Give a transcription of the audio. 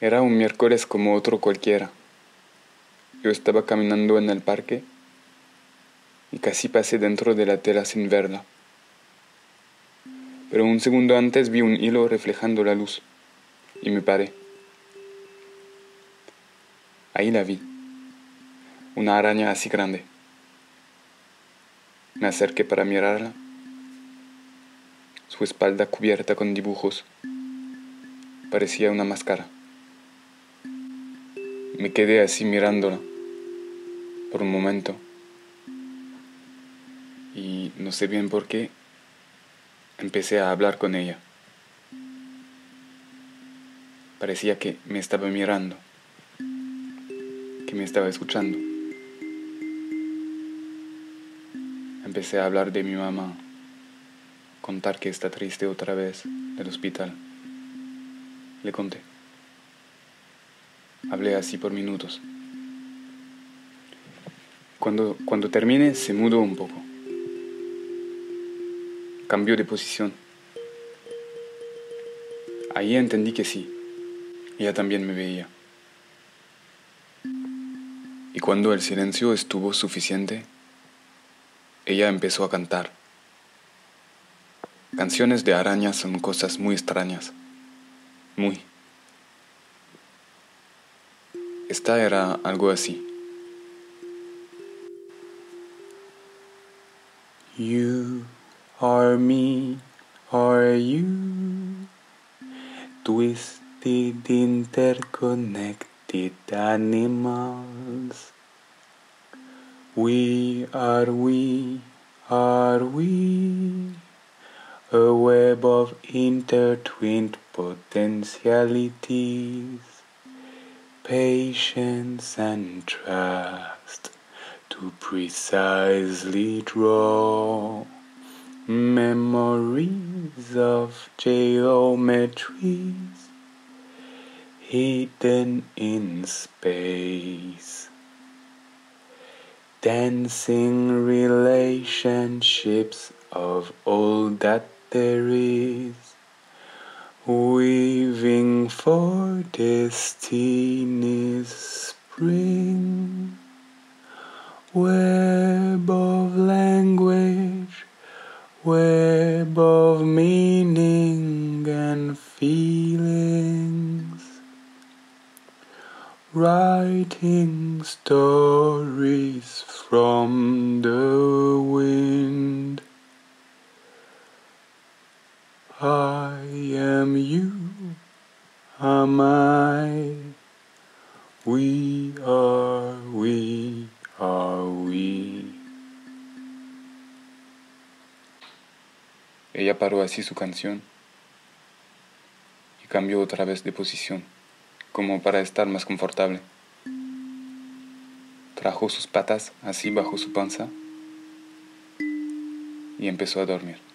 Era un miércoles como otro cualquiera. Yo estaba caminando en el parque y casi pasé dentro de la tela sin verla. Pero un segundo antes vi un hilo reflejando la luz y me paré. Ahí la vi, una araña así grande. Me acerqué para mirarla, su espalda cubierta con dibujos. Parecía una máscara. Me quedé así mirándola por un momento y no sé bien por qué empecé a hablar con ella. Parecía que me estaba mirando, que me estaba escuchando. Empecé a hablar de mi mamá, contar que está triste otra vez del hospital. Le conté. Hablé así por minutos. Cuando terminé se mudó un poco. Cambió de posición. Ahí entendí que sí, ella también me veía. Y cuando el silencio estuvo suficiente, ella empezó a cantar. Canciones de arañas son cosas muy extrañas. Muy. Esta era algo así. You are me, are you? Twisted, interconnected animals. We, are we, are we? A web of intertwined potentialities, patience and trust to precisely draw memories of geometries hidden in space, dancing relationships of all that there is, weaving for destiny's spring, web of language, web of meaning and feelings, writing stories from the wind. I am you, am I? We are we, are we. Ella paró así su canción y cambió otra vez de posición, como para estar más confortable. Trajo sus patas así bajo su panza y empezó a dormir.